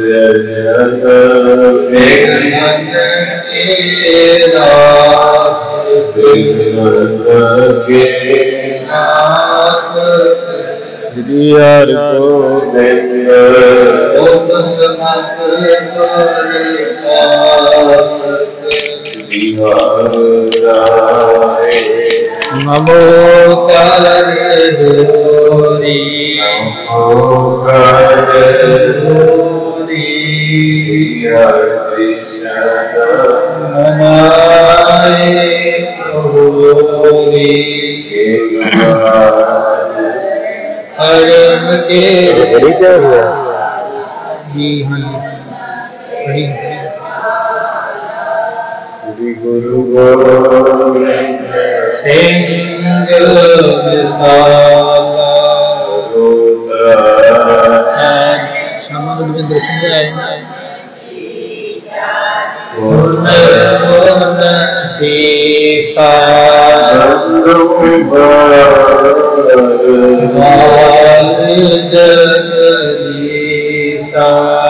Shri Har Gobind Om Samat Shri Har Rai Namo Kar Dori Namo Kar Dori Shri Har Krishna Namaye Dori हरम के जी श्री गुरु गोविंद सिंह श्यामा गुरविंदर सिंह शीशा जगदीशा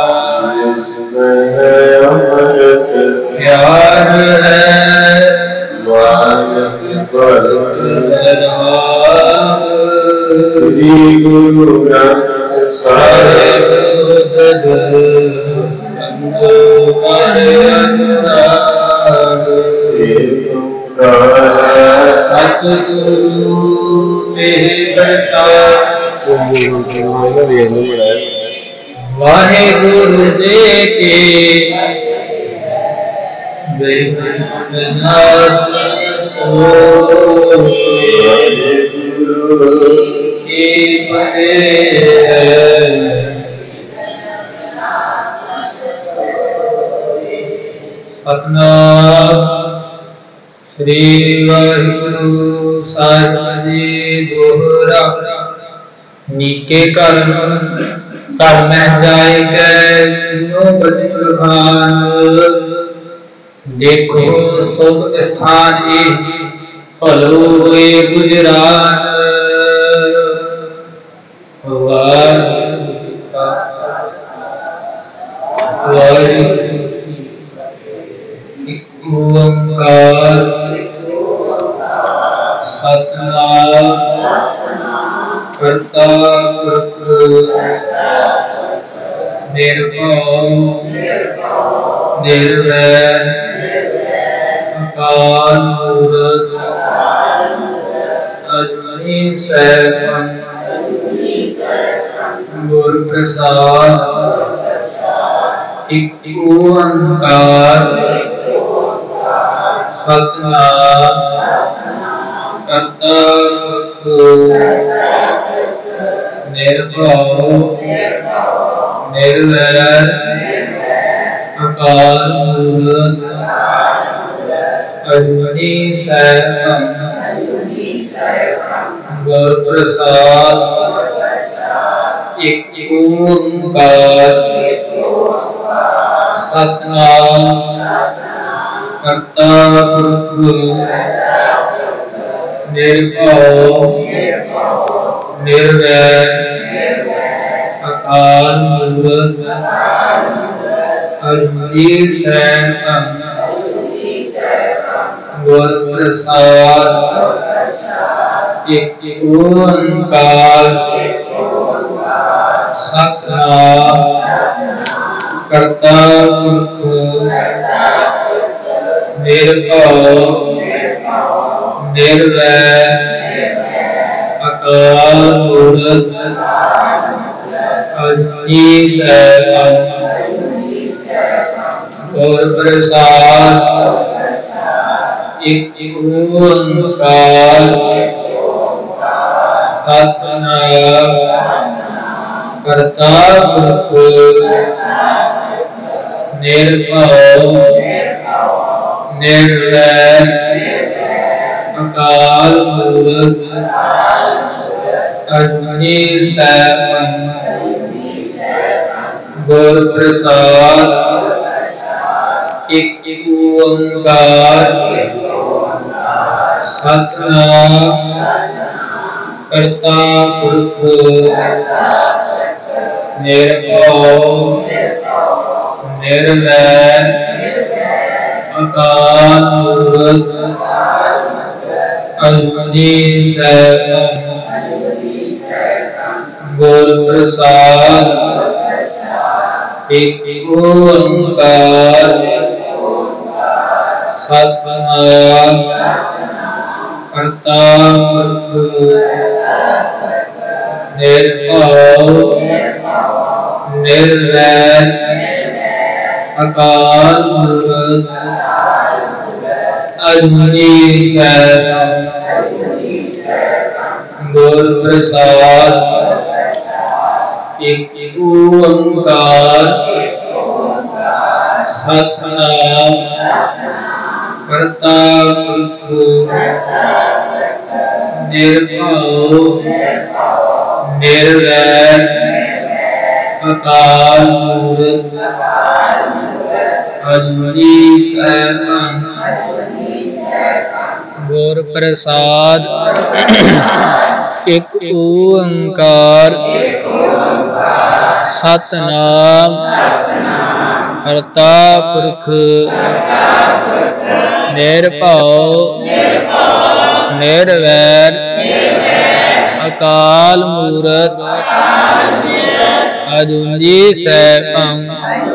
अमृत प्यार है मानव पलक श्री गुरु ग्रंथ साहिब सतगुरु वाहेगुरु जी की सतनाम श्री वाहिगुरु साहिब जी दोहरा नीके कर्म कर में जाए कै बखान देखो सुख स्थान भलो हुए गुजरान ओंकार सतनाम करता पुरख निर्भव निर्वैर अकाल मूरत अजूनी सैभं गुर प्रसाद एक ओंकार सतनाम करता निर्भव निर्वैर अकाल मूरत अजूनी सैभं गुर प्रसाद एक ओंकार सतनाम करता पुरख निर्भव निर्वैर अकाल मूरत अजूनी सैभं गुर प्रसाद एक ओंकार सतनाम करता पुरख निर्भव निर्वैर अकाल मूरत अजूनी सैभं गुर प्रसाद एक ओंकार सतनाम करता पुरख निर्भव निर्वैर अकाल मूरत अजूनी सैभं गुर प्रसाद एक ओंकार सतनाम करता पुरख ਨਿਰਭਉ ਨਿਰਵੈਰ ਅਕਾਲ ਮੂਰਤ ਅਜੂਨੀ ਸੈਭੰ ਗੁਰ ਪ੍ਰਸਾਦ ਏਕ ਓੰਕਾਰ ਸਤਿਨਾਮ ਕਰਤਾ ਪੁਰਖ ਨਿਰਭਉ ਨਿਰਵੈਰ ਅਕਾਲ ਮੂਰਤ ਅਜੂਨੀ ਸੈਭੰ ਗੁਰ ਪ੍ਰਸਾਦ ਏਕ ਓੰਕਾਰ ਸਤਿਨਾਮ ਕਰਤਾ ਪੁਰਖ ਨਿਰਭਉ ਨਿਰਵੈਰ ਅਕਾਲ ਮੂਰਤ ਅਜੂਨੀ ਸੈਭੰ ਗੁਰ ਪ੍ਰਸਾਦ ਏਕ ਓੰਕਾਰ ਸਤਿਨਾਮ ਕਰਤਾ ਪੁਰਖ ਨਿਰਭਉ ਨਿਰਵੈਰ ਅਕਾਲ ਮੂਰਤ ਅਜੂਨੀ ਸੈਭੰ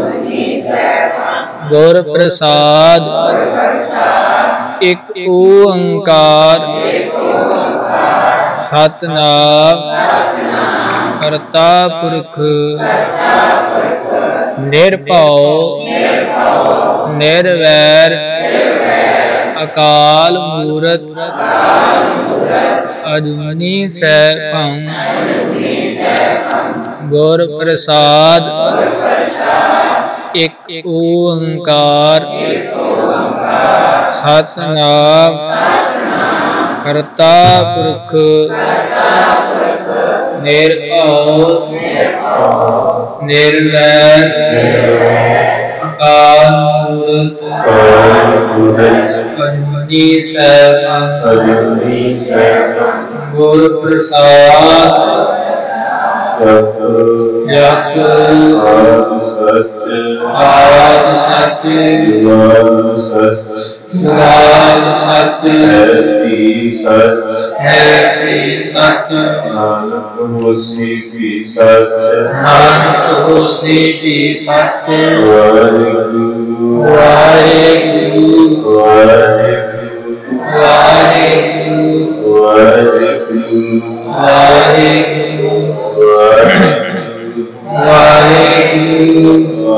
ਗੁਰ ਪ੍ਰਸਾਦ ਏਕ ਓੰਕਾਰ ਸਤਿਨਾਮ ਕਰਤਾ ਪੁਰਖ ਨਿਰਭਉ ਨਿਰਵੈਰ ਅਕਾਲ ਮੂਰਤ ਅਜੂਨੀ ਸੈਭੰ ਗੁਰ ਪ੍ਰਸਾਦ ਏਕ ਓੰਕਾਰ ਸਤਿਨਾਮ ਕਰਤਾ ਪੁਰਖ ਨਿਰਭਉ ਨਿਰਵੈਰ ਅਕਾਲ ਮੂਰਤ ਅਜੂਨੀ ਸੈਭੰ ਗੁਰ ਪ੍ਰਸਾਦ ਜਪ ਆਦਿ ਸਚ ਜੁਗਾਦਿ ਸਚ ਹੈ ਵੀ ਸਚ ਨਾਨਕ ਹੋਸੀ ਵੀ ਸਚ ਵਾਹਿਗੁਰੂ ਵਾਹਿਗੁਰੂ ਵਾਹਿਗੁਰੂ ਵਾਹਿਗੁਰੂ ਵਾਹਿਗੁਰੂ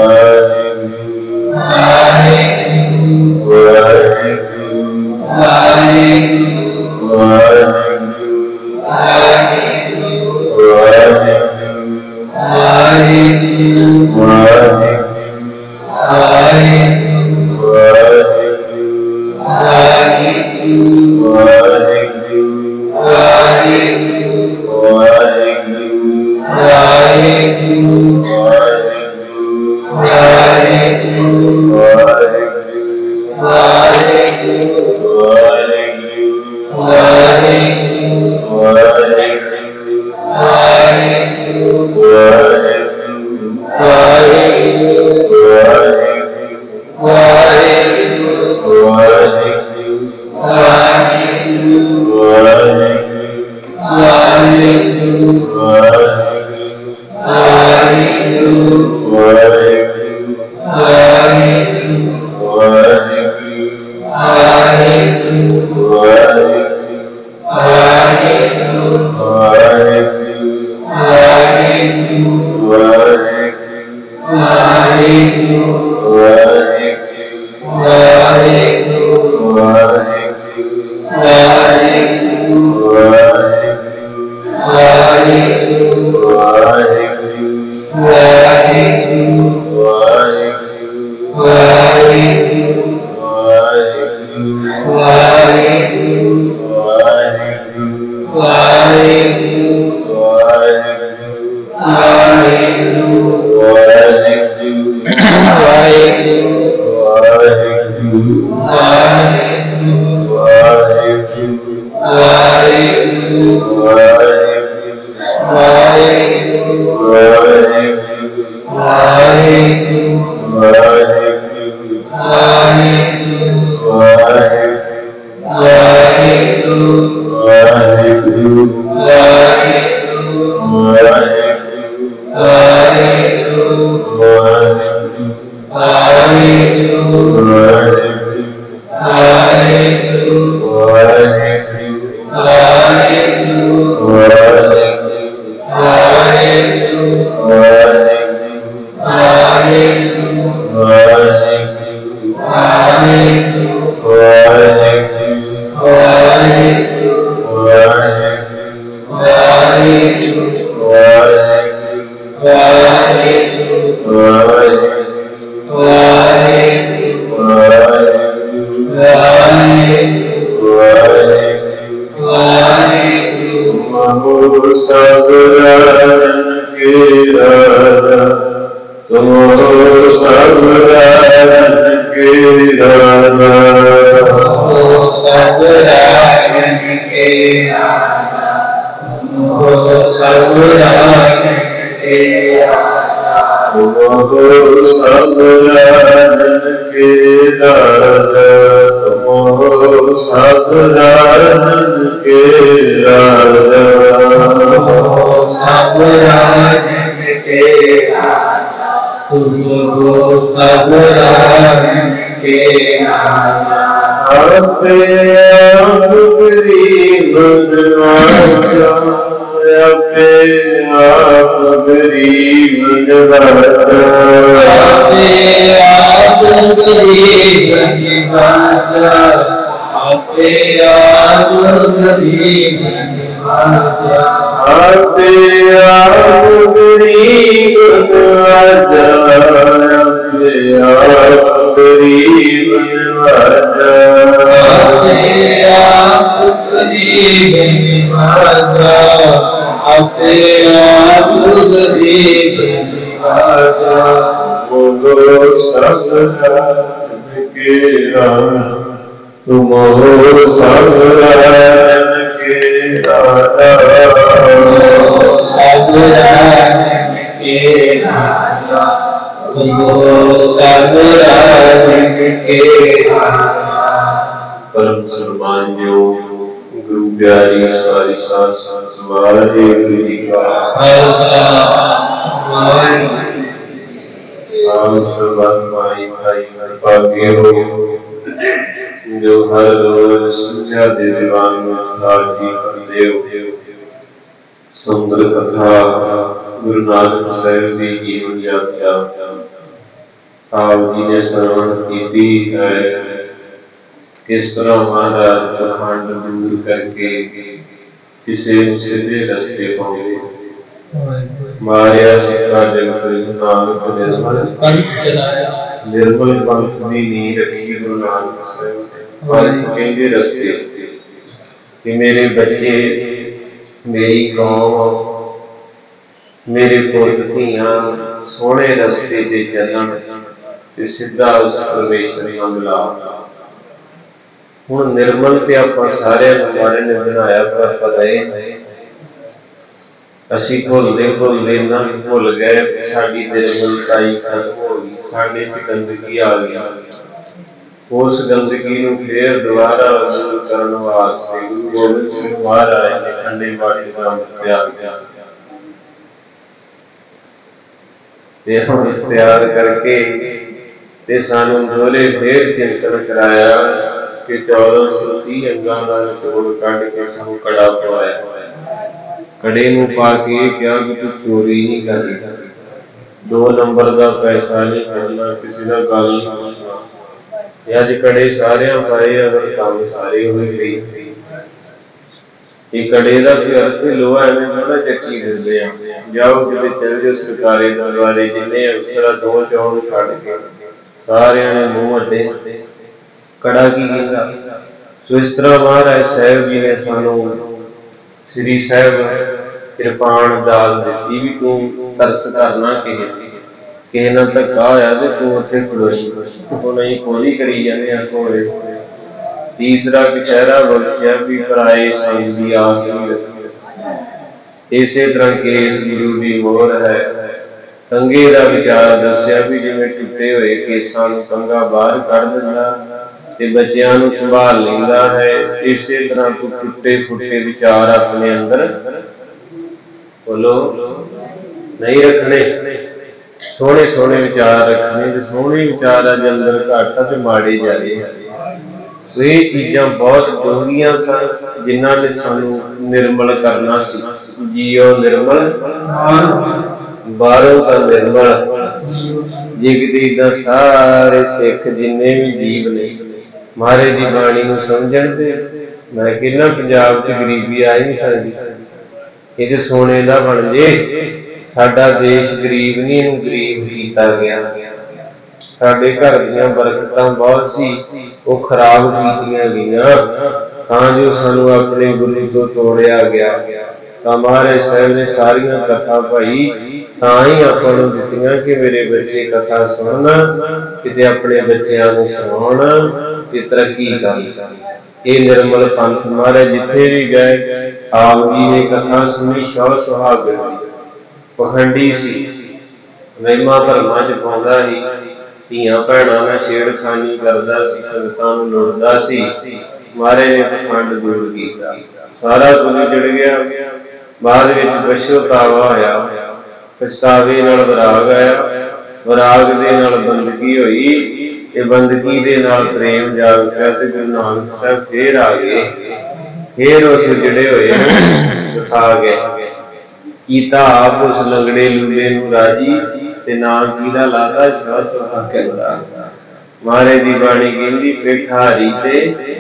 Hare परम सम्मान गुरु प्यारी सारी साथ वाहिगुरु जी का खालसा भाई भाई भाग्य हो जो हर रोज सूझा दे दीवान जी देव सुंदर कथा गुरु नानक साहिब की जीवन यात्रा आप जी ने श्रवण की है। किस तरह महाराज पखंड दूर करके किसी सीधे रस्ते पाए मारिया सिक्का जगत नानक निर्मल पंथ की नींह रखी गुरु नानक साहिब पंथ कहते रस्ते कि मेरे बच्चे मेरी कौम मेरे पुत धियां सोहने रस्ते से चलन ते सीधा उस परमेश्वर नाल मिलाप। हुण निर्मल ते आपां सारे हमारे ने बनाया पर पता ही असी भुलदे ना भुल गए साडी निर्मलताई खत्म हो गई साडे च गंदगी आ गई। उस गंदगी नूं फिर दोबारा दूर करन वास्ते गुरु गोबिंद सिंह महाराज ने खंडे बाटे का तैयार करके ते सानू दोहरे फिर चिंतन कराया कि 1430 अंगां दा निचोड़ कढ के सानू कड़ा पवाया। कड़े नूं पा के क्या कि तू चोरी नहीं करनी 2 नंबर का पैसा नहीं करना किसी का गल नहीं करना। अज कड़े सारे पाए अगर काम सारे हो गई ये कड़े का अर्थ लोहा एवं थोड़ा चक्की दिंदे आ जाओ कि चल जाओ सरकारी गुरुद्वारे जिन्हें अफसर 2 चौन छड़ के सारे ने मुंह अड्डे कड़ा की कहता। सो इस तरह महाराज साहब जी ने सानू श्री साहब कृपाण दाल दी भी तू तरस करना किसी ना धक्का होया तो तू उत्थे खड़ोई तो नहीं खोली करी जाने घोड़े। तीसरा कचहरा बख्शिया भी पराए संग की आस नहीं रखी। इसे तरह केस गुरु की मोहर है कंघे का विचार दसिया भी जिवें टुटे हुए केसां नूं कंघा बाहर कढ़ दिंदा ते बच्चियां नूं संभाल लैंदा है, इसे तरह तू टुटे फुटे विचार अपने अंदर बोलो नहीं रखने, सोहने सोहने विचार रखने। ते सोहने विचार अज अंदर घट ते माड़े जाए। सो ये चीज़ां बहुत डूंघियां सन जिन्हां ने सानू निर्मल करना सी। जियो निर्मल बाहरों का निर्मल। जे किते इदां सारे सिख जिन्ने भी जीव ने महाराज दी बाणी नूं समझण ते मैं कहना पंजाब च गरीबी आ ही नहीं सकदी। ये सोने का बन जे। साडा देश गरीब नहीं, इहनूं गरीब कीता गया। साडे घर दीयां बरकतां बहुत सी, वो खराब कीतियां गईयां तां जो सानू अपने गुरु तो तोड़िया गया। तां महाराज साहब ने सारियां कथा भाई तां ही आपां नूं दित्तियां कि मेरे बच्चे कथा सुणन, किते अपने बच्चिआं नूं सुणाउण ते तरक्की करन। ये निर्मल पंथ महाराज जिथे भी गए आप जी ने कथा सुनी। शौ सुहागण दी पखंडी सी, वहमां भरमां च पाउंदा सी, धीआं भैणां नाल छेड़खानी करदा सी, संगतां नूं लुटदा सी। महाराज ने पखंड दूर कीता, सारा कुछ उजड़ गया। बाद विच पछतावा होया, पछतावे नाल विराग आया, विराग दे नाल बंदगी होई, ते बंदगी दे नाल प्रेम जाग पिया। ते गुरु नानक साहब फिर आ गए, फिर उस उजड़े होए वसा गए। कीता आप उस लंगड़े लूले नूं राजी, ते नाम किहदा लाता शौ सुहागण। महाराज दी बाणी कहंदी भिखारी ते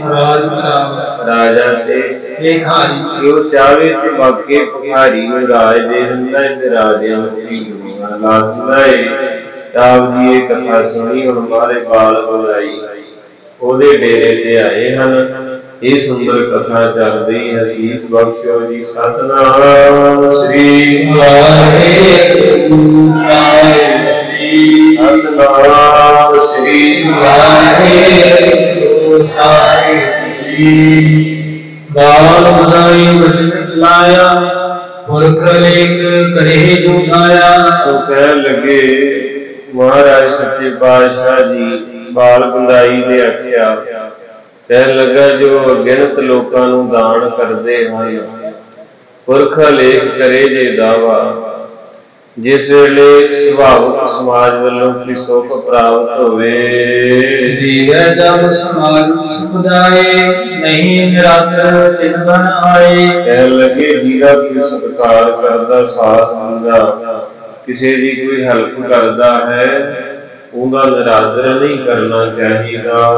राजा ते भिखारी, जो चाहे ते वाके भिखारी नूं राज दे दिंदा है ते राजिआं नूं ला दिंदा है। आप जी ये कथा सुनी। हुण महाराज बाल बुलाई ओहदे डेरे ते आए हन। ये सुंदर कथा चल रही है। असीस बख्शो जी। सतनाम श्री वाहिगुरू साहिब जी। सतनाम श्री वाहिगुरू साहिब जी। बाल बुलाई भजन चलाया, पुरख लेख करे जो गाया। तो कह लगे महाराज सच्चे पातशाह जी बाल बुलाई ने आख्या, कह लगा जो अगिनत लोगों नूं दान करते हैं, पुरख लेख करे जे दावा। जिस वेले सुभावक समाज वालों की सुख प्राप्त होवे, जब समाज सुख जाए नहीं निराकर चिन बन आए। कह लगे जीरा कोई सत्कार करदा साथ दिंदा, किसी की कोई हेल्प करदा है, उनका निरादर नहीं करना चाहिए।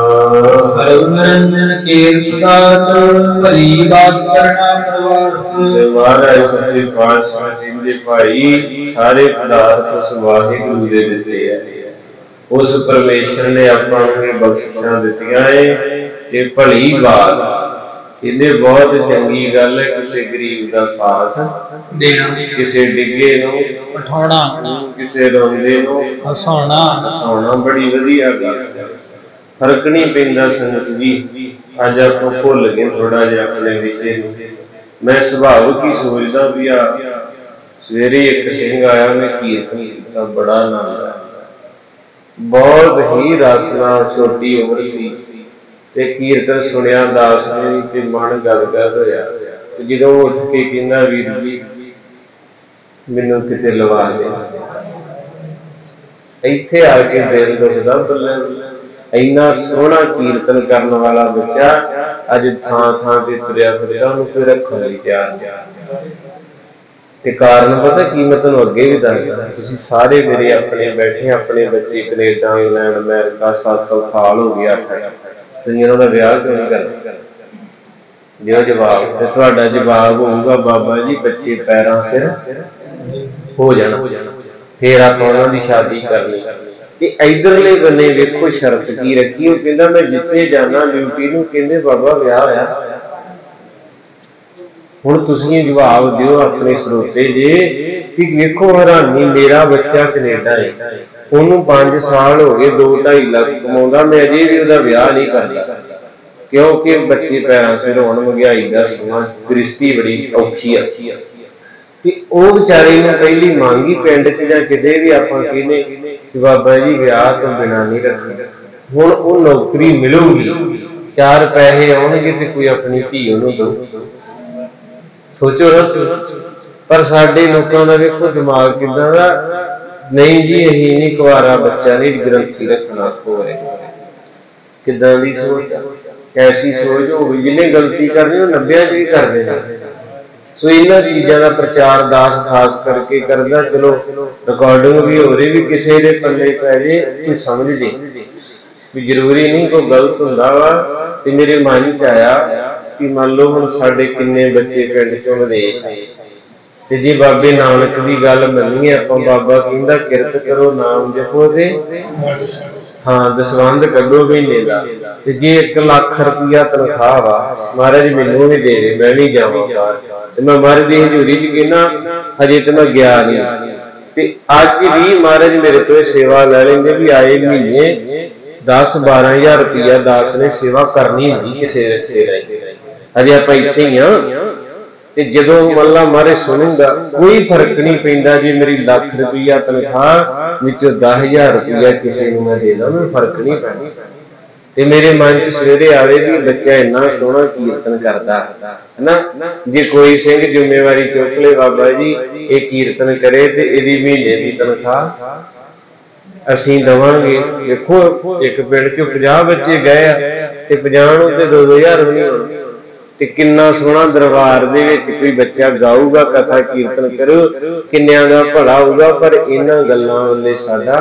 महाराज सच्चे पातशाह जी भाई सारे पदार्थ उस वाहिगुरू दे दिते है। उस परमेश्वर ने आपां नूं बख्शिशां दित्तियां है। ये भली बात, इन्हें बहुत चंगी गल है किसी गरीब का साथ देना, किसी डिगे नूं उठाउणा, किसी रोंदे नूं हसाउणा बड़ी वधिया गल है। फर्क नहीं पैंदा संगत जी। अज आपां भुल गए थोड़ा जिहा अपने विषय नूं। मैं सुभावक ही सोचदा भी आ सवेरे एक सिंह आया, मैं कीर्तन कीता, बड़ा आनंद आया, बहुत ही रस नाल, छोटी उम्र सी ते कीर्तन सुनिया दास ने ते मन गदगद होया। जो उठ के कहंदा वीर जी मैनूं किते लवा दे। इत्थे आके दिल दुखदा, बल्ले इन्ना सोहना कीर्तन करने वाला बच्चा अज थां थां ते तुरिया फिरदा, उहनूं कोई रखण लई तैयार नहीं। ते कारण पता की, मैं तुहानूं अगे भी दसदा, तुसीं सारे मेरे अपने बैठे, अपने बच्चे कनेडा इंग्लैंड अमेरिका 7-7 साल हो गए, 8 तुसीं उन्हां दा विआह क्यों नहीं करदे? जो जवाब ते तुहाडा जवाब होऊगा बाबा जी बच्चे पैरां सिर हो जाना, फिर आपां उन्हां दी शादी करनी। ते इधरले बन्ने वेखो शर्त की रखी, वो कहंदा मैं जिथे जाना ड्यूटी नूं कहंदे बाबा विआह होया। हुण तुसीं जवाब दिओ अपने स्रोते जे कि वेखो हैरानी, मेरा बच्चा कनेडा है, उन्होंने 5 साल हो गए, 2-2.5 लाख कमाउंदा, मैं अजे भी उहदा विआह नहीं करदा क्योंकि बच्चे पैरां सिर होण, महंगाई दा समां, गृहस्थी बड़ी औखी है। कि वो बेचारे ने पहली मांगी पिंड च जां किते भी आपां कहने कि बाबा जी विआह तो बिना नहीं रखना, हुण वो नौकरी मिलूगी, 4 पैसे आउणगे ते कोई अपनी धी उहनूं दऊ। सोचो ना, पर साडे लोकां दा वेखो दिमाग किदां दा, नहीं जी असीं नहीं कुआरा बच्चा नहीं ग्रंथी रखना होए, किदां दी सोच, ऐसी सोच होगी जिन्हें गलती करनी वो 90 च भी कर देना। सो इन्हां चीज़ां दा प्रचार दास खास करके करदा, चलो रिकॉर्डिंग भी हो रही, भी किसी दे पल्ले पै जे कोई समझ जे भी जरूरी नहीं कोई गलत हुंदा वा। ते मेरे मन च आया कि मान लो हुण साडे किन्ने बच्चे पिंड चों विदेश आए, ते जे बाबे नानक की गल मन्नीए आपां, बाबा कहंदा किरत करो नाम जपो ते हाँ दसवंध कड्ढो महीने का, ते जे 1 लाख रुपया तनख्वाह वा, महाराज मैनूं भी दे दे, मैं भी जावां बाहर, ते मैं महाराज दी हजूरी च कहना हजे तो मैं गया नहीं, ते अज भी महाराज मेरे तो सेवा लै लेंगे भी आए महीने 10-12 हज़ार रुपया दास ने सेवा करनी होंगी किसी सिर, हजे आप इत्थे ही हाँ। ते जदों मल्ला महाराज सुनूंगा कोई फर्क नहीं पैंदा जी, मेरी लाख रुपया तनख्वाह विचों 10,000 रुपया किसी नूं मैं दे दा, मैं फर्क नहीं पैंदा। ते मेरे मन च सवेरे आवे भी बच्चा इन्ना सोहना कीर्तन करदा है ना, जे कोई सिंह जिम्मेवारी चुक ले बाबा जी ये कीर्तन करे ते इहदी महीने की तनख्वाह असीं दवांगे। देखो एक पिंड चों 50 बच्चे गए ते 50 नूं ते 2-2 हज़ार भी नहीं होणे, ते किन्ना सोहना दरबार दे विच कोई बच्चा गाऊगा, कथा कीर्तन करू, किन्नियां दा भला होऊगा। पर इन्हां गल्लां वल्ले साडा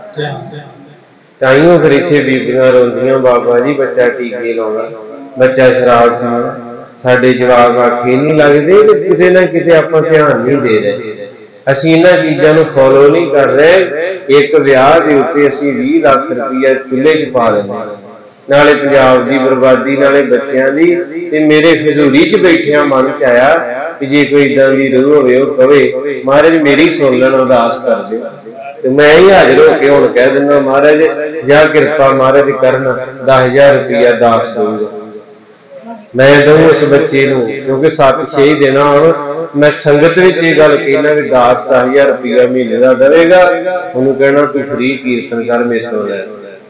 ताइयों फिर इत्थे बीबियां रोंदियां, बाबा जी बच्चा टीके लाउंदा, बच्चा शराब पींदा, साडे जवाब आखे नहीं लगदे, ते किते ना किते आपां ध्यान नहीं दे रहे, असीं इन्हां चीज़ां नूं फॉलो नहीं कर रहे। एक विआह दे उत्ते असीं 20 लाख रुपया चुੱਲ੍ਹੇ 'ਚ पा दिंदे, नाले पंजाब की बर्बादी, नाले बच्चों की। ते मेरे हजूरी च बैठिया मन च आया कि जे कोई इदां दी रूह होवे वो कवे महाराज मेरी सुन लैण, अरदास कर दिओ, ते मैं ही हाजिर होके हुण कह दिंदा महाराज जा किरपा महाराज करन, 10,000 रुपया दास दूंगा मैं दूं उस बच्चे नूं, क्योंकि 7-6 दिन मैं संगत विच ये गल कहना भी दास 10,000 रुपया महीने का देवेगा, उन्होंने कहना तू फ्री कीर्तन कर मेरे तो लै।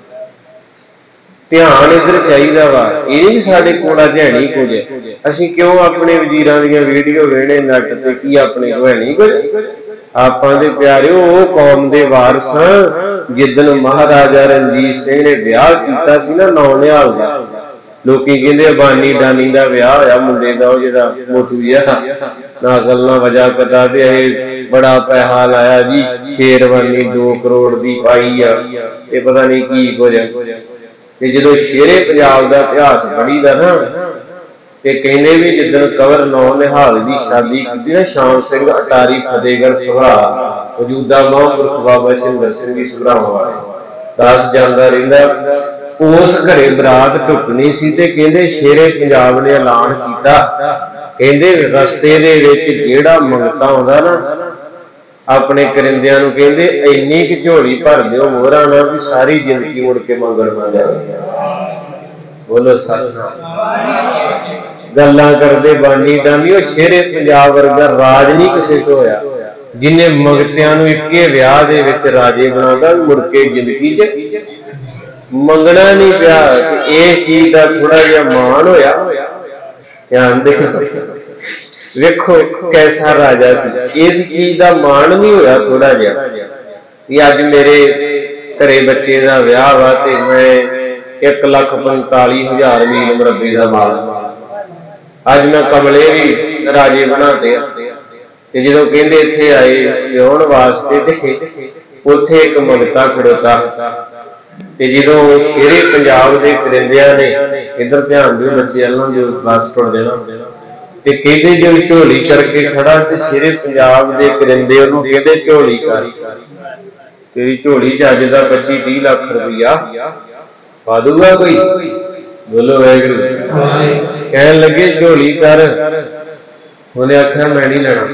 ध्यान इधर चाहिए वा, ये भी साडे कोड़ा च है नहीं कुछ, असीं क्यों अपने वजीरां दीयां वीडियो वेखणे नैट ते, की अपने को है नहीं कुछ। आपां दे प्यारिओ वो कौम दे वारस जिदन महाराजा रणजीत सिंह ने विआह कीता सी ना 9 निहाल दा, लोकी कहंदे अबानी डानी दा विआह होया मुंडे दा, जिहड़ा मोटू जिहा ना गल ना वजह पता, ते ये बड़ा पैसा लाया जी, शेरवानी 2 करोड़ दी पाई आ, ये पता नहीं की कुछ। ते जदों शेरे पंजाब दा इतिहास पढ़ीदा ना, ते कहने भी जिदन कंवर 9 निहाल की शादी की ना, शाम सिंह अटारी फतेहगढ़ सभा मौजूदा महापुरख बाबा सिंदर सिंह जी सभरावां वाले दास जांदा रहिंदा, उस घरे बरात ढुकनी सी, ते कहंदे शेरे पंजाब ने ऐलान कीता, कहंदे रस्ते दे विच जिहड़ा मंगता आउंदा ना अपने करिंदियां नूं कहंदे इन्नी कि झोली भर दिओ मोहरां नाल भी सारी जिंदगी मुड़ के मंगण ना जावे। बोलो सच गल्लां करदे बानी डानी, शेरे पंजाब वर्गा राज नहीं किसी तो होया जिन्हें मंगतियां नूं इक्के विआह दे विच राजे बनाउंदा, मुड़ के जिंदगी च मंगना नहीं पिया। इस चीज का थोड़ा जिहा मान होया, ध्यान दे वेखो कैसा राजा सी, इस चीज का मान नहीं होया थोड़ा जिहा कि अज मेरे घरे बच्चे का विआह वा ते मैं 1,45,000 मील मुरब्बे का मालक, अज मैं कमले भी राजे बनाते, ते जदों कहंदे इत्थे आए विआहण वास्ते ते उत्थे एक मंगता खड़ोता, ते जदों शेरे पंजाब दे करिंदियां ने इधर ध्यान दिओ बच्चे अल्लाह जो बस टुट देना, ते कहंदे जो झोली करके खड़ा, ते शेरे पंजाब दे करिंदे उहनूं कहंदे झोली कर, तेरी झोली च अज दा 25-30 लाख रुपया पा दूगा कोई। बोलो वाहिगुरू। कहन लगे झोली कर, उन्हें आख्या मैं नहीं लेना।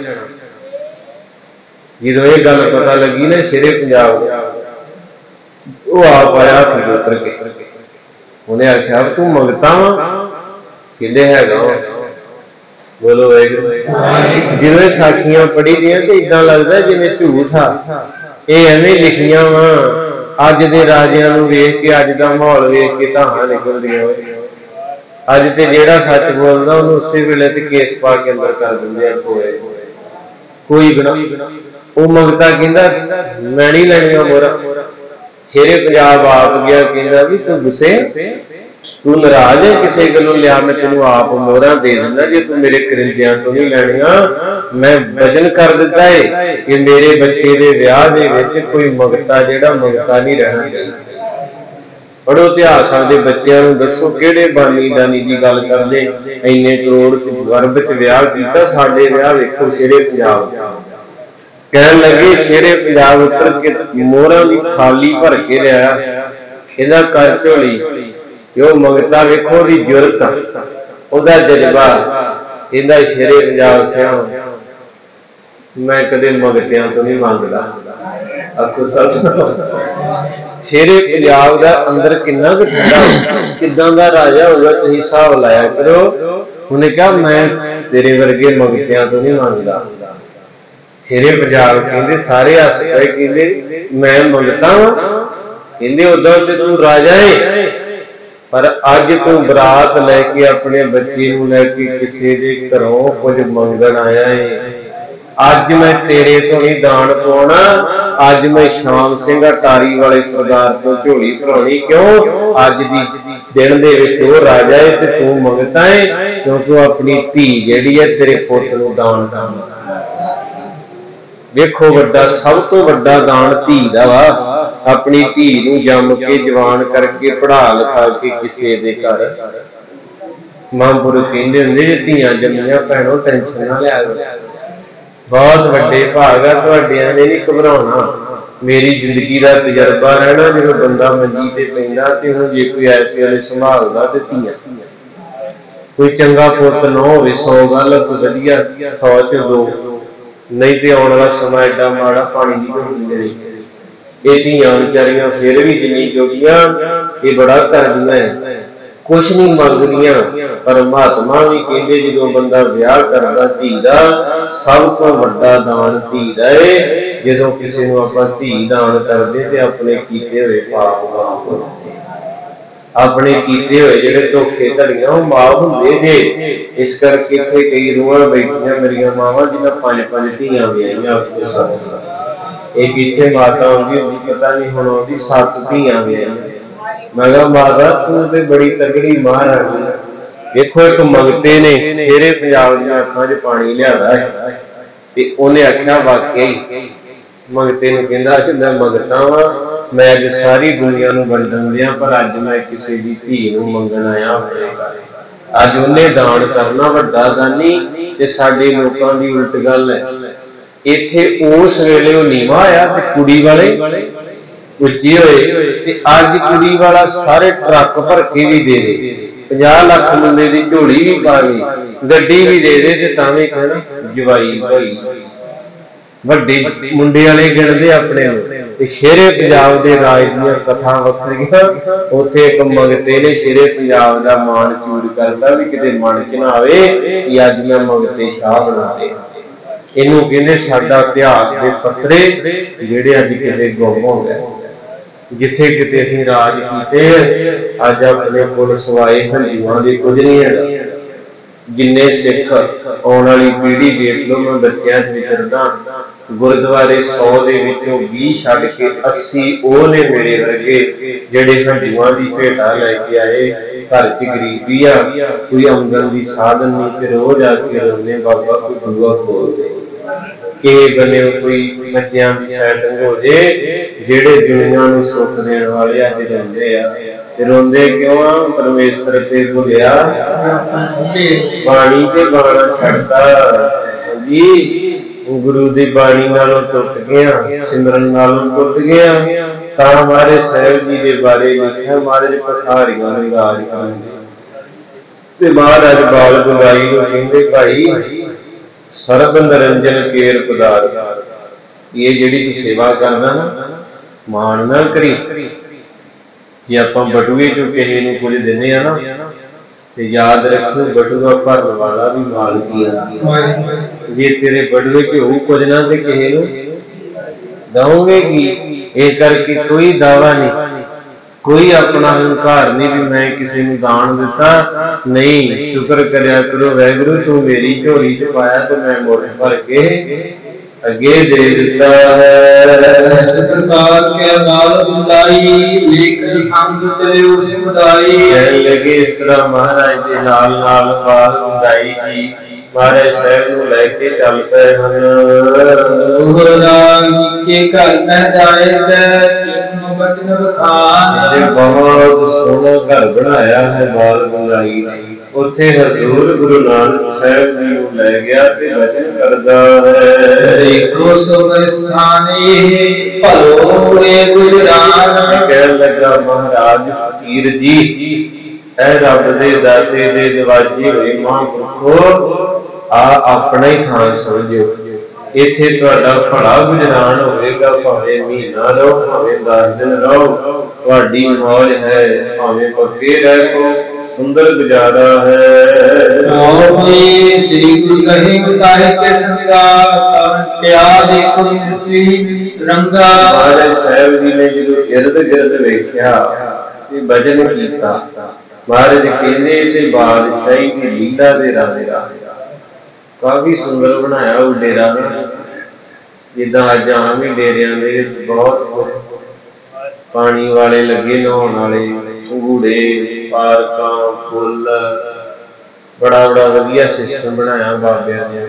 जदों ये गल पता लगी ना शेरे पंजाब वो आप आया हथ उतर के, उन्हें आख्या तू मंगता वा, कहंदे हैगा, बोलो वाहिगुरू। जिवें साखियां पढ़ी दियां तो इदां लगदा जिवें झूठ आ, ये एवें लिखियां वा अज दे राजियां नूं वेख के, अज दा माहौल वेख के धाहां निकलदियां। अज ते जिहड़ा सच बोलदा उहनूं उसे वेले ते केस पा के अंदर कर दिंदे कोई कोई गुनाह। वो मंगता कहंदा मैं नहीं लैणियां मोहरां। शेरे पंजाब आप गया कहंदा भी तू गुस्से, तू नाराज है किसी गलों, लिया मैं तेनों आप मोहरां दे दिंदा जे तू मेरे करिंदियां तो नहीं लैणियां। मैं वचन कर दिता है कि मेरे बच्चे दे विआह दे विच कोई मंगता जिहड़ा मंगता नहीं रहना चाहिए। पढ़ो इतिहास आपके बच्चों को दसो किहड़े बानी दानी की गल करदे इन्ने करोड़ गर्भ च विआह कीता। साडे विआह वेखो शेरे पंजाब कहन लगे, शेरे पंजाब उतर के मोहरां की थाली भर के लिया, कहंदा कर झोली। जो मंगता वेखो ओहदी जुरत, ओहदा जज्बा। कहंदा शेरे पंजाब सियाणा मैं कदे मंगतियां तो नहीं मंगदा। आखो सब शेरे पंजाब दा अंदर किन्ना क ठंडा, किदां दा राजा होगा तुसीं हिसाब लाया करो। उन्हें कहा मैं तेरे वर्गे मंगतियां तो नहीं मंगदा। शेरे पंजाब कहंदे सारे हस पे, कहंदे मैं मंगता वा। कहंदे उदा ते तू राजा है, पर अज तू बरात लैके अपने बच्चे नूं लैके किसी दे घरों कुछ मंगण आया है। अज मैं तेरे तो नहीं दान पवाना, अज मैं शाम सिंह अटारी वाले सरदार को झोली भराउणी। क्यों अज दी दिन दे विच वो राजा है ते तू मंगता है, क्योंकि अपनी धी जिहड़ी है तेरे पुत नूं दान करना। वेखो वड्डा सब तो वड्डा दान धी दा वा। अपनी धी नूं जम के जवान करके पढ़ा लिखा के किसी दे घर। महांपुरुष कहंदे हुंदे जे धीआं जम्मियां भैणों टेंशन ना लिया करो, बहुत वड्डे भाग आ तुहाडियां ने नहीं घबराउणा। मेरी जिंदगी का तजर्बा रहना, जो बंदा मंजी ते पैंदा ते हुण जे कोई ऐसे वाले संभालदा ते धीआं कोई चंगा पुत ना होवे 100 गल कोई वधिया 100 च 2, नहीं तो आने वाला समा एडा माड़ा पानी की घुट्टी मेरी। ये धीआं बेचारियां फिर भी जिन्नी जोगियां ये बड़ा करदियां है, कुछ नहीं मंगदियां। पर महात्मा भी कहंदे जो बंदा विआह करदा धी दा सब तो वड्डा दान धी दा है। जो किसी नूं आपां धी दान करदे ते अपने कीते हुए पाप माफ होंदे, अपने कीते हुए जिहड़े धोखे धड़ियां वो माफ हुंदे जे। इस करके इत्थे कई रूहां बैठियां मेरियां मावां जिन्हां 5-5 धीआं विआहियां अपने साथ। एक इत्थे माता आउंदी हुंदी, पता नहीं हुण आउंदी 7 धीआं विआहियां। मैं कहा माता तू ते बड़ी तगड़ी महारानी। देखो एक मंगते ने शेरे पंजाब दी अखां 'च पानी लियादा है ते उहने आख्या वाकई मंगते नूं कहंदा कि मैं मंगता वां, मैं अज सारी दुनिया नूं वंडण दिया, पर अज मैं किसी दी धी नूं मंगण आया होवेगा। अज उन्हें दान करना वड्डा दानी ते साडे लोकां दी उल्ट गल है। इत्थे उस वेले वो नीवा आया ते कुड़ी वाले उच्चे होए ते अज कुड़ी वाला सारे ट्रक भर के भी दे दे, 50 लाख मुंडे की झोली भी पा ली, गड्डी भी दे दे ते तां भी कहना जवाई भाई। वड्डे मुंडे वाले गिणदे अपने ते शेरे पंजाब दे राज दीआं कथा वखरियां। उत्थे एक मंगते ने शेरे पंजाब दा मान चूर करता भी किते मन च ना आवे कि अज मैं मंगते शाह बनाते। इनू कहंदे साडा इतिहास दे पत्तरे जिहड़े अज किते गुम हो गए। जिथे किते असीं राज कीते अज अपने कोल सवाए हंजूआं दे कुछ नहीं है। जिन्ने सिख आने वाली पीढ़ी देख लो, मैं बच्चों विचरदा गुरुद्वारे 100 दे विचों 20 छड्ड के 80 वो ने मेरे वर्गे जिहड़े हंजूआं दी भेटा लैके आए। घर च गरीबी आ, कोई आमदन की साधन नहीं, फिर रोज आके रोने बाबा कोई बुआ खोल दे कि बने कोई बच्चों की सैटिंग हो जाए। जेड़े दुनिया नूं सुख देण वाले अज रोंदे आ, रोंदे क्यों आ? परमेश्वर ते भुलिया बाणी ते गाना छड्डता जी, गुरु दी बाणी नालों टुट गया, सिमरन नालों टुट गया। तां महाराज साहिब जी के बारे लिखिया महाराज पठारियां ने राज करदे। महाराज बाल गंगाई नूं कहंदे भाई सरब निरंजन केर पदार्थ, ये जिहड़ी तू सेवा करदा ना मान ना करी। जे आपां बटूए चों किसी नूं कुछ दिंदे आ ना याद रखो बटुआ भरन वाला भी मालक ही जे तेरे बटुए च हो कुछ ना तो किसी नूं दओगे की। इस करके कोई दावा नहीं, कोई अपना हंकार नहीं भी मैं किसी नूं दान दिता नहीं। शुक्र करया करो वाहिगुरू तू मेरी झोली च पाया तो मैं मुठ भर के अगे दे दिता है। इस प्रकार के बाल बुलाई लेकर संग तेरे उस बुदाई कहने लगे। इस तरह महाराज के नाल नाल बाल बुदाई जी महाराज साहब नूं लैके चल पे हन। के घर में जाए बहुत सोहना घर बनाया है बाल बुदाई। उत्थे हजूर गुरु नानक साहब जी नूं लै गया ते वचन करदा है। देखो सुख स्थाने भलो ए गुजरान कहन लगा महाराज फकीर जी ऐ रब दे दाते दे दरवाजे होए महापुरखो आ अपना ही थान समझो। इत्थे तुहाडा भला गुजरान होवेगा भावें महीना रहो भावें 10 दिन रहो तुहाडी मौज है भावें पक्के रहो सुंदर गुजारा है। श्री गुरु कहे बताए के संगा क्या देखो रंगा। महाराज साहब जी ने जो इर्द गिर्द वेख्या ते भजन कीता महाराज कहंदे ते बादशाही दी लीला दे राजा काफी सुंदर बनाया वो डेरा जिदा अज आम ही डेरिया के बहुत पानी वाले लगे नहाउण वाले संघूड़े पार्कां फुल बड़ा बड़ा वधिया सिस्टम बनाया बाबिया ने।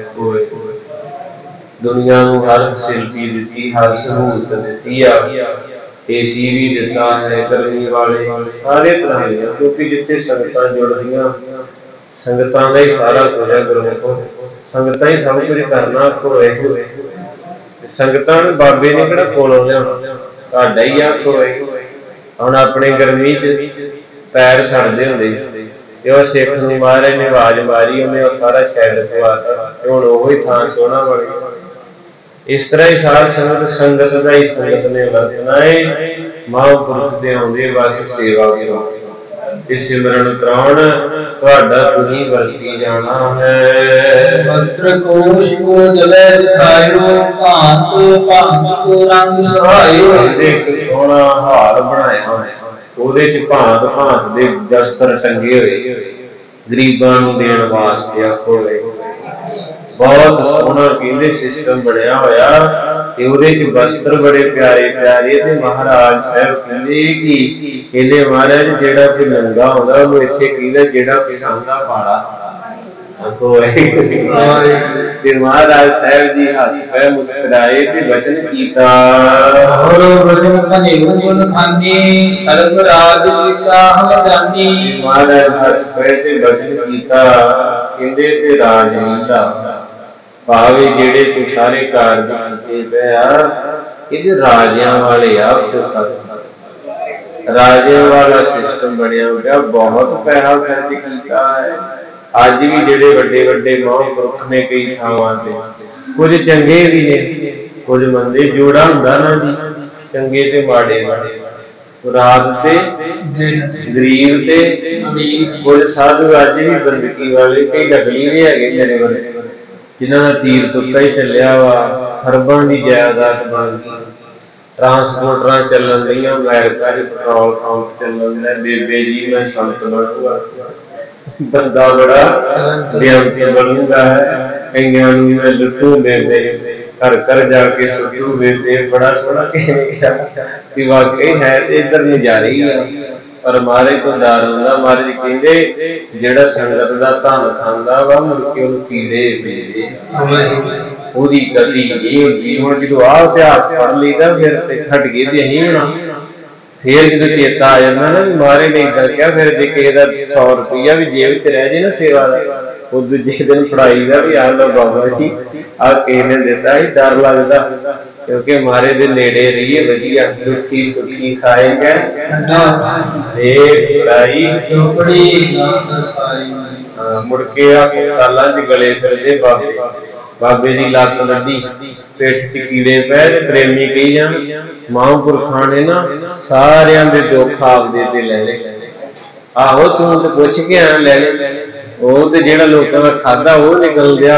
दुनिया नूं हर फैसिलिटी दी हर सहूलत दी एसी भी दिता है गर्मी वाले सारे तरह के क्योंकि जिथे संगतां जुड़दियां संगतां दा ही सारा कुछ है। गुरमुखो संगतां ही सब कुछ करना खोए संगतां बाबे ने किहड़ा कोलों लियाउणा तुहाडा ही आ खोए। हुण अपने गर्मी च पैर सड़दे हुंदे ते ओह सिख नूं महाराज ने आवाज मारी उन्हें ओह सारा शैड पवाता ते हुण ओही थां सोहना बन गया। इस तरह ही साध संगत संगत का ही संगत ने वरतना है। महापुरुष दे आउंदे बस सेवा करो सिमरन कराउण तुहाडा तुहीं वरती जाना है। वस्त्र कोश को जले दिखायो भांत भांत को रंग सहायो। एक सोहना हार बनाया ਉਹਦੇ ਚ भांत भांत ਦੇ दस्तर टंगे हुए गरीबां नूं देण वास्ते आखो बहुत सोहना कहंदे सिस्टम बनया होया ते ਉਹਦੇ ਚ वस्त्र बड़े प्यारे प्यारे ते महाराज साहब कहंदे कि कहंदे महाराज जेड़ा कोई नंगा होंदा ਉਹਨੂੰ ਇੱਥੇ ਕਹਿੰਦਾ ਜਿਹੜਾ ਪਸੰਦ ਆ ਪਾਲਾ आखो ते महाराज साहब जी हस पे मुस्कुराए ते वचन कीता और वचन बने गुण खाने सर्व राज कीता हम जानी। महाराज हस पे ते वचन कीता कहंदे ते राज लीला भावे जेड़े तू सारे कारज कीते पिया इहदे राजियां वाले आ तो सच राजियां वाला सिस्टम बनया होया बहुत पैसा खर्च कीता है। अज भी जेडे वड्डे वड्डे महापुरुख ने कई थावां ते कुछ चंगे भी ने कुछ मंदे जोड़ा हुंदा ना जी चंगे ते माड़े रात ते गरीब ते कुछ साधु अज भी बंदगी वाले कई नकली भी है मेरे वाले जिन्हां दा तीर तुक्का ही चलिया वा खरबां दी जायदाद बन गई ट्रांसपोर्टर चलन दियां अमेरिका च पेट्रोल पंप चलन दिया बेबे जी मैं संत बनूंगा बंदा बड़ा बेअंत बनूंगा है कईयां नूं मैं लुटू बेबे घर घर जाके सुटू बेबे बड़ा सोहना कह कि वाकई है इधर नजारे ही है पर महाराज को डर होंदा। महाराज कहंदे जेड़ा संगत दा धन खांदा वा मुड़ के ओनूं कीड़े पेंदे ओदी गति ये होंदी। हुण जदों आ इतिहास पढ़ लईदा फिर ते खट गए ते अहीं होना फिर जो चेता आ जाता ना महाराज ने इदा क्या फिर जे किसी का 100 रुपया भी जेब च रह जाए ना सेवा का वो दूजे दिन फड़ाई का भी आ लो बाबा जी आ किसी ने दिता ही डर लगता क्योंकि महाराज दे नेड़े रहिए वधिया रुखी सुखी खाएंगे मुड़ के हस्पतालों च गले फिरदे बाबे बाबे की लत लगी पिठ च कीड़े पै प्रेमी कही जान महापुरखा ने ना सारियां दे दुख आपदे ते ले ले आहो तू तो पुछ के आ ले वो तो जेड़ा लोगों का खादा वो निकल गया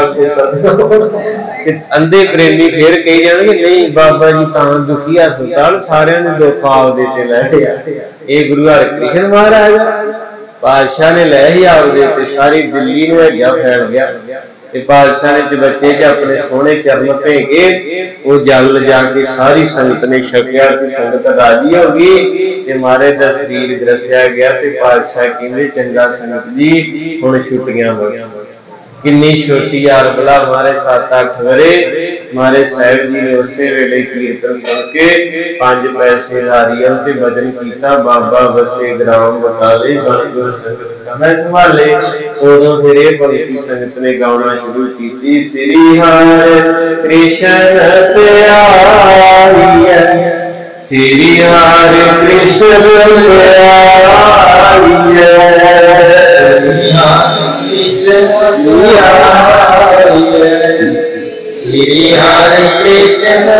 अंधे प्रेमी फिर कही जाएंगे नहीं बाबा जी ता दुखी हस्पताल सारे ने दुख आपदे ते लै लिया ये गुरु हरकृष्ण महाराज बादशाह ने लै ही आपदे सारी दिल्ली में हैगा फैल गया बादशाह ने चबच्चे च अपने सोहने चरण भेगे वो जल जाके सारी संगत ने छकिया कि संगत राजी हो गई मारे का शरीर ग्रसिया गया तो बादशाह कहते चंगा संगत जी हुण छुट्टियां हो किन्नी छोटी यार भला मारे 7-8 वरे मारे साहिब जी ने उस वेले कीर्तन सुन के 5 पैसे नारियल ते भजन किया बाबा बसे ग्राम बटाले गुरु संगत समय संभाले उदों फिर ये पंक्ति संगत ने गाना शुरू की श्री हरि कृष्ण प्यारी श्री हरि कृष्ण श्री हरि कृष्ण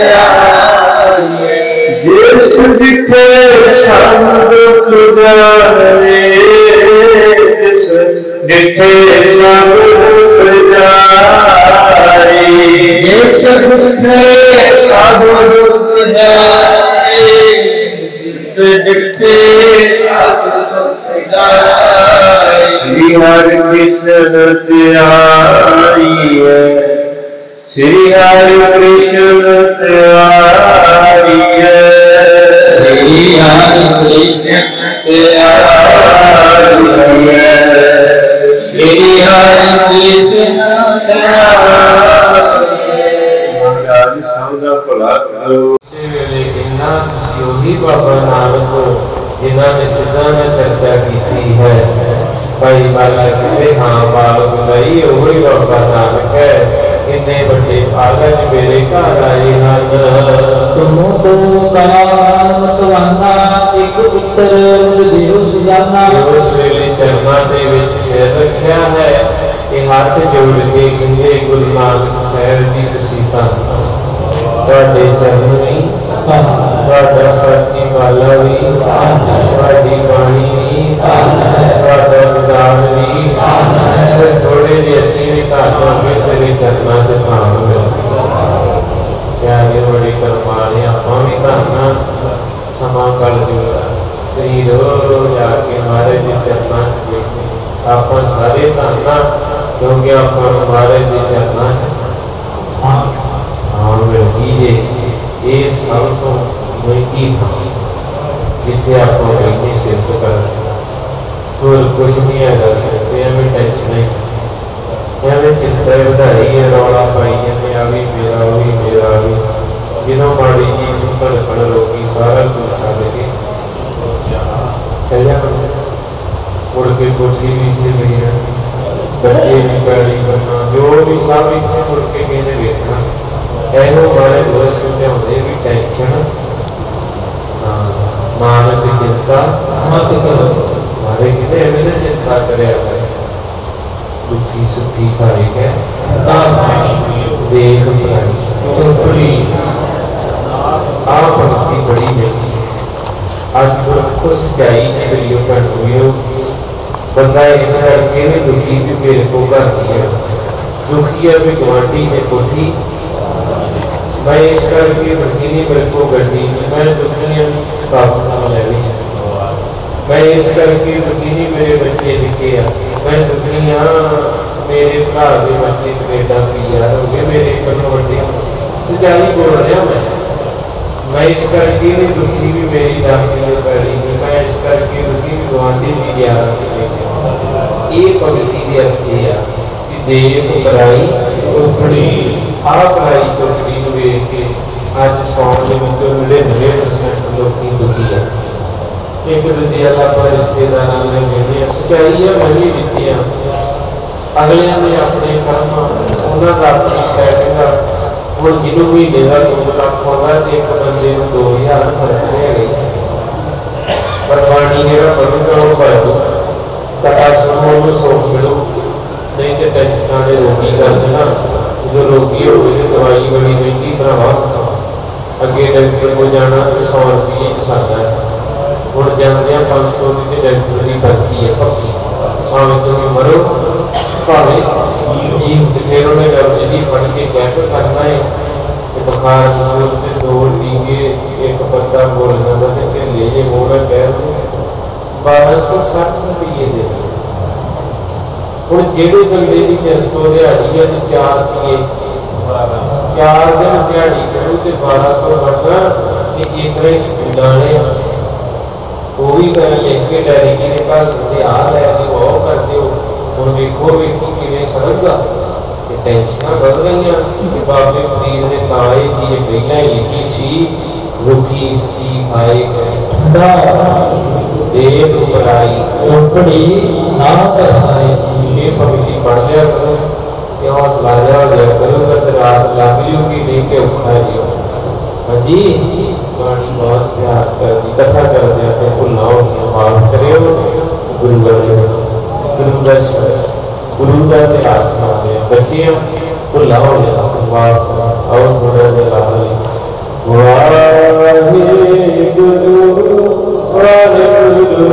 जिस जिथे सब दुख जाए जिस जिथे सब दुख जाए जिस जिथे सब दुख जाए जिस जिथे सब दुख जाए श्री हरि कृष्ण त्याई है श्री हरि कृष्ण त्याई है श्री हरि कृष्ण त्याई है श्री हरि कृष्ण महाराज सबका भला करो वेले कहना तुसी ओही बाबा नानक हो जिन्हां ने सिद्धां नाल चर्चा की है भाई बाला कहते हाँ बाल बुदाई ओही बाबा नानक है किन्ने बड़े आगज मेरे घर आए हन तुम तो काल मतवाना एक उत्तर मुझे सुजाना उस वेले चरना दे विच सिर रखिया है कि हाथ जोड़ के कहंदे गुरु नानक साहिब जी तुसीं तुहाडे चरण नहीं तुहाडा साची बाला भी तुहाडी बाणी भी तुहाडा विधान भी थोड़े जे असीं भी धन्य तेरे चरनां च थाम प्यारे बड़े करमाने आपां भी धन्ना समा कल जोड़ा तुसीं रोज आके महाराज दे चरनां च बैठे आपां सारे धन्ना क्योंकि आपां महाराज दे चरनां च मिलगी जे ये सब तो महंगी था जिथे आप बैठे सिफत कर होर कुछ नहीं है सकते एवं टेंशन नहीं एवं चिंता वधाई है रौला पाई जाते आ भी मेरा भी जिन्हों माड़ी जी धड़कन रोकी सारा कुछ छड्ड के मुड़ के कोठी भी इतने गई बच्चे भी पैड़ी करना जो भी सब इतने मुड़ के कहने वेखना एनो मारे दोस्त समझाते भी टेंशन मानक चिंता मत करो मारे कहते एवं ना चिंता करया कर दुखी सुखी सारे के देख भाई आप भक्ति बड़ी नहीं आज को सच्चाई ने वीडियो कर बंदा इस करके भी दुखी भी मेरे को कर दिया दुखी है भी गुआढ़ी ने कोठी मैं इस करके दुखी नहीं मेरे को गड्डी नहीं मैं दुखी है बाबू ले ली मैं इस करके दुखी नहीं मेरे बच्चे दिखे मैं दुखी हाँ मेरे भरा के बच्चे कनेडा पीआर हो गए मेरे कोलों वड्डे सच्चाई बोल रहा मैं इस करके भी दुखी भी मेरी दादी पैड़ी नहीं मैं इस करके दुखी भी गुआढ़ी भी गया ये भगती की अर्थ है कि देव बराई उखड़ी आ बराई उखड़ी वेख के अज सौन के विचों 99% लोग दुखी है एक दूजे वाला आप रिश्तेदारों ने मिलने सच्चाई है मैं भी दिखी हाँ अगले ने अपने कर्म उन्होंने अपनी सैटिंग ਹੁਣ ਜਿਹਨੂੰ ਮਹੀਨੇ ਦਾ 2 ਲੱਖ ਆਉਂਦਾ ਤੇ ਇੱਕ ਬੰਦੇ ਨੂੰ 2000 ਫਰਕ ਰਹਿ ਗਈ ਪਰ ਬਾਣੀ ਜਿਹੜਾ ਬਣੂਗਾ ਉਹ ਪੜੋ ਕਥਾ ਸੁਣੋ ਉਹਨੂੰ ਸੋਚ ਮਿਲੋ ਨਹੀਂ ਤੇ ਟੈਨਸ਼ਨਾਂ ਦੇ ਰੋਗੀ ਕਰ ਦੇਣਾ जो रोगी हो गए दवाई बड़ी महंगी भरावा अगे डॉक्टर को जाना तो 100 रुपये सादा ਹੁਣ ਜਾਂਦਿਆਂ 500 ਦੀ ਤੇ ਡਾਕਟਰ ਦੀ ਭਰਤੀ ਹੈ ਪੱਕੀ, ਭਾਵੇਂ ਤੁਸੀਂ ਮਰੋ ਭਾਵੇਂ ਫਿਰ ਉਹਨੇ ਡਾਕਟਰ ਦੀ ਫੜ ਕੇ ਚੈੱਕ ਕਰਨਾ ਹੈ ਕਿ ਬੁਖਾਰ ਤੇ 2 ਟੀਕੇ ਇੱਕ ਬੰਦਾ ਬੋਲ ਜਾਂਦਾ ਤੇ ਫਿਰ ਲੈ ਜੇ ਬੋਲਾ ਕਹਿ 1260 ਰੁਪਏ ਦੇ। ਹੁਣ ਜਿਹੜੇ ਬੰਦੇ ਦੀ 300 ਦਿਹਾੜੀ ਹੈ ਤੇ 4 ਟੀਕੇ 4 ਦਿਨ ਦਿਹਾੜੀ ਕਰੂ ਤੇ 1200 ਬਣਨਾ ਤੇ ਇਤਨਾ ਹੀ ਸਕੂਦਾਣੇ ਉਹ ਵੀ ਲਿਖ ਕੇ ਡੈਰੀ ਕੇ ਨੇ ਕੱਲ ਤੇ ਆ ਲੈ ਦਿਓ ਉਹ ਕਰ ਦਿਓ। ਹੁਣ ਵੇਖੋ ਵੇਖੀ ਕਿਵੇਂ ਸਮਝਦਾ ਕਿ ਟੈਨਸ਼ਨਾਂ ਵੱਧ ਰਹੀਆਂ ਕਿ ਬਾਬੇ ਫਰੀਦ ਨੇ ਤਾਂ ਇਹ ਚੀਜ਼ ਪਹਿਲਾਂ ਹੀ ਲਿਖੀ ਸੀ, ਰੁੱਖੀ ਸਕੀ ਖਾਏ ਠੰਡਾ ਦੇਖ ਬੜਾਈ ਚੌਪੜੀ ਨਾ ਤਰਸਾਏ। ਇਹ ਭਗਤੀ ਪੜ ਲਿਆ ਕਰੋ ਤੇ ਹੌਸਲਾ ਜਿਹਾ ਹੋ ਜਾਇਆ ਕਰੂਗਾ ਤੇ ਰਾਤ ਲੱਗ ਜੂਗੀ ਨਹੀਂ ਕਿ ਔਖਾ ਜਿਹਾ। ਹਾਂਜੀ ਬਾਣੀ ਬਹੁਤ ਪਿਆਰ ਕਰਦੀ, ਕਥਾ ਕਰਦੇ ਆ ਤੇ ਭੁੱਲਾਂ ਹੋ ਗਈਆਂ ਮਾਫ ਕਰਿਓ। ਗੁਰੂ ਦਾ ਇਤਿਹਾਸ ਸੁਣਾਉਂਦੇ ਆ ਬੱਚਿਆਂ, ਭੁੱਲਾਂ ਹੋ ਜਾਣਾ ਮਾਫ ਕਰੋ। ਆਓ ਥੋੜਾ ਜਿਹਾ ਲਾ ਲਈ ਵਾਹਿਗੁਰੂ ਵਾਹਿਗੁਰੂ ਵਾਹਿਗੁਰੂ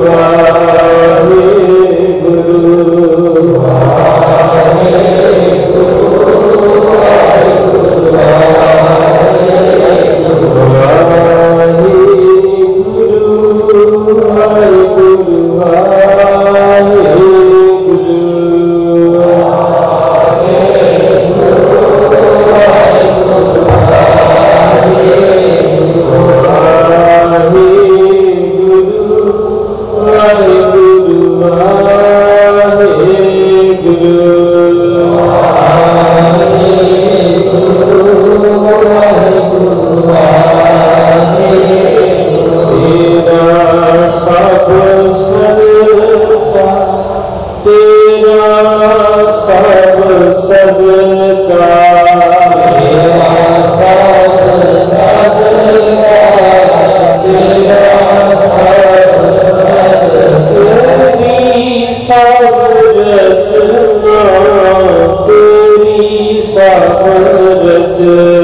तेरी सब रचना